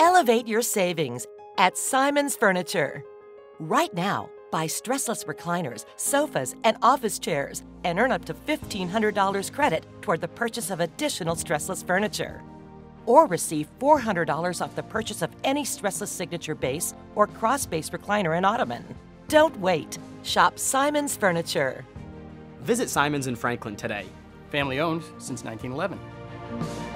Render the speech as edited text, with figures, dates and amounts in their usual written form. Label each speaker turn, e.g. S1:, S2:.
S1: Elevate your savings at Simon's Furniture. Right now, buy stressless recliners, sofas, and office chairs and earn up to $1,500 credit toward the purchase of additional stressless furniture. Or receive $400 off the purchase of any stressless signature base or cross-base recliner and ottoman. Don't wait. Shop Simon's Furniture.
S2: Visit Simon's in Franklin today.
S3: Family owned since 1911.